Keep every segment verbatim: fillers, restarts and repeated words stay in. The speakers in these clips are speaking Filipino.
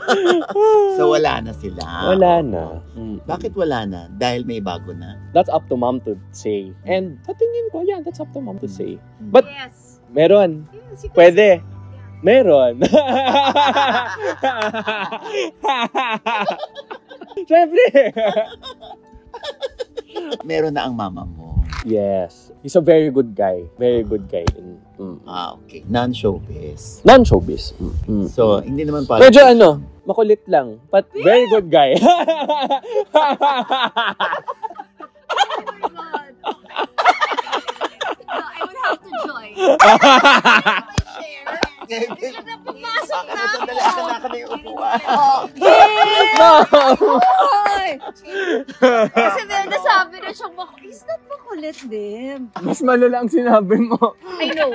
So wala na sila. Wala na. Mm. Bakit wala na? Dahil may bago na? That's up to mom to say. And sa tingin ko, yeah, that's up to mom to say. But, Yes. meron. Yes, you can Pwede. say- Meron. Siyempre. Meron na ang mama mo. Yes. He's a very good guy. Very good guy. In, mm. Ah, okay. Non-showbiz. Non-showbiz. Mm. Mm. So, hindi naman pala. Medyo ano, makulit lang. But very good guy. Oh my God. No, I would have to join. Bigla na pumasok na ako. Sandali, asan na kami yung upuan? No! Hoy! Kasi meron na sabi na siyang bako. Is that makulit, Bim? Mas malala ang sinabi mo. I know.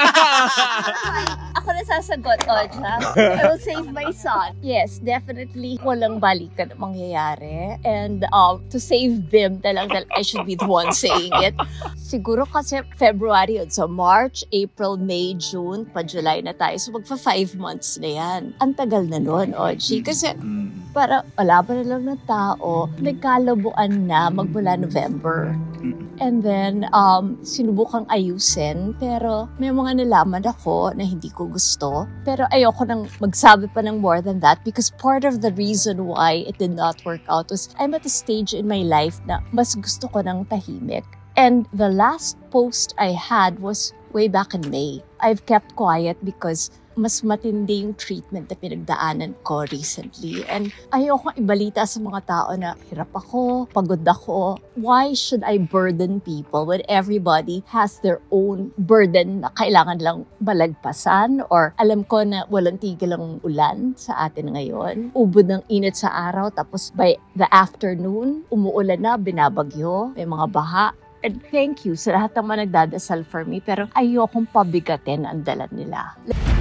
Ako na sasagot, Oja. I will save my son. Yes, definitely walang balikan ang mangyayari. And um, to save Bim, talagang I should be the one saying it. Siguro kasi February yun. So March, April, May, June, pa July na tayo. So magpa five months na yan. Ang tagal na nun, Oji. Kasi para wala pa na lang ng tao, nagkalabuan na magmula November. And then, um, sinubukang ayusin, pero may mga nalaman ako na hindi ko gusto. Pero ayoko nang magsabi pa ng more than that because part of the reason why it did not work out was I'm at a stage in my life na mas gusto ko ng tahimik. And the last post I had was way back in May. I've kept quiet because mas matindi yung treatment na pinagdaanan ko recently. And ayoko ibalita sa mga tao na hirap ako, pagod ako. Why should I burden people when everybody has their own burden na kailangan lang balagpasan? Or alam ko na walang tigil ang ulan sa atin ngayon. Ubod ng init sa araw, tapos by the afternoon, umuulan na, binabagyo, may mga baha. And thank you sa lahat ng mga nagdadasal for me, pero ayokong pabigatin ang dala nila.